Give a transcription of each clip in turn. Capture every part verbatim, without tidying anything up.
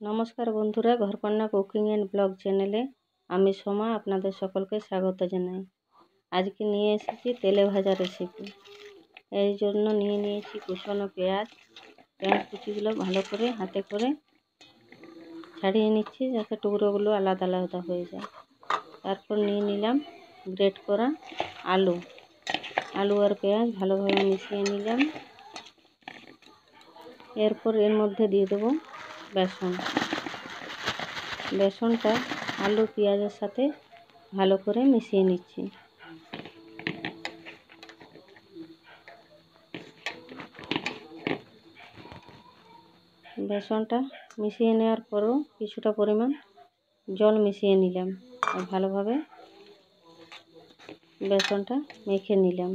নমস্কার বন্ধুরা, ঘরকন্যা cooking and blog চ্যানেলে আমি সোমা আপনাদের সকলকে স্বাগত জানাই। আজকে নিয়ে এসেছি তেলে ভাজা রেসিপি। এই জন্য নিয়ে নিয়েছি কুচনো পেঁয়াজ। পেঁয়াজ কুচিগুলো ভালো করে হাতে করে ছাড়িয়ে নিচ্ছি যাতে টুকরোগুলো আলাদা আলাদা হয়ে যায়। তারপর নিয়ে নিলাম গ্রেট করা আলু আলু আর পেঁয়াজ ভালোভাবে মিশিয়ে নিলাম। এরপর এর মধ্যে দিয়ে দেবো বেসন। বেসনটা আলু পেঁয়াজের সাথে ভালো করে মিশিয়ে নিচ্ছি। বেসনটা মিশিয়ে নেওয়ার পরও কিছুটা পরিমাণ জল মিশিয়ে নিলাম আর ভালোভাবে বেসনটা মেখে নিলাম।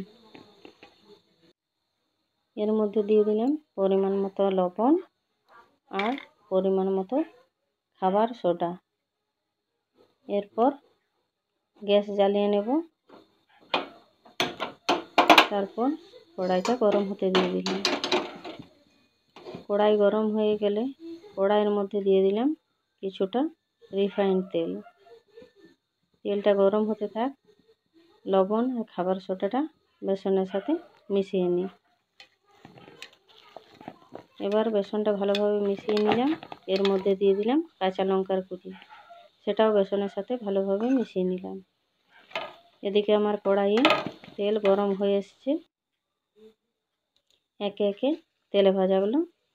এর মধ্যে দিয়ে দিলাম পরিমাণ মতো লবণ আর পরিমাণ মতো খাবার সোডা। এরপর গ্যাস জ্বালিয়ে নেব। তারপর কড়াইটা গরম হতে দিয়ে দিলাম। কড়াই গরম হয়ে গেলে কড়াইয়ের মধ্যে দিয়ে দিলাম কিছুটা রিফাইন্ড তেল। তেলটা গরম হতে থাক, লবণ আর খাবার সোডাটা বেসনের সাথে মিশিয়ে নিই। এবার বেসনটা ভালোভাবে মিশিয়ে নিলাম। এর মধ্যে দিয়ে দিলাম কাঁচা লঙ্কার কুচি, সেটাও বেসনের সাথে ভালোভাবে মিশিয়ে নিলাম। এদিকে আমার কড়াইয়ে তেল গরম হয়ে এসছে। একে একে তেলে ভাজাগুলো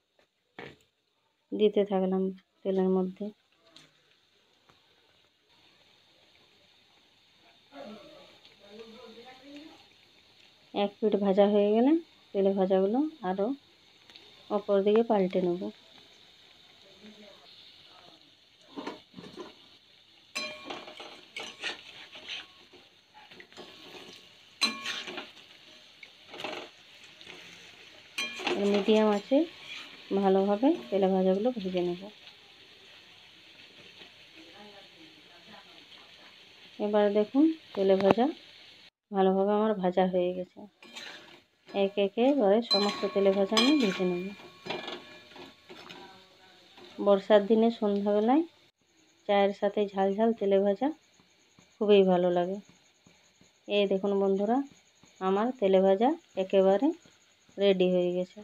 দিতে থাকলাম তেলের মধ্যে। এক পিঠ ভাজা হয়ে গেলে তেলে ভাজাগুলো আরও অপর দিকে পাল্টে নেব। মিডিয়াম আছে ভালোভাবে তেলে ভাজাগুলো ভেজে নেব। এবার দেখুন তেলে ভাজা ভালোভাবে আমার ভাজা হয়ে গেছে। এক একে এবারে সমস্ত তেলে ভাজা আমি ভেজে নেব। বর্ষার দিনে সন্ধ্যাবেলায় চায়ের সাথে ঝাল ঝাল তেলে ভাজা খুবই ভালো লাগে। এই দেখুন বন্ধুরা, আমার তেলে ভাজা একেবারে রেডি হয়ে গেছে।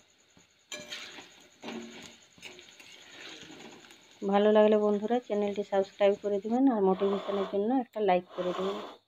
ভালো লাগলে বন্ধুরা চ্যানেলটি সাবস্ক্রাইব করে দেবেন আর মোটিভেশনের জন্য একটা লাইক করে দেবেন।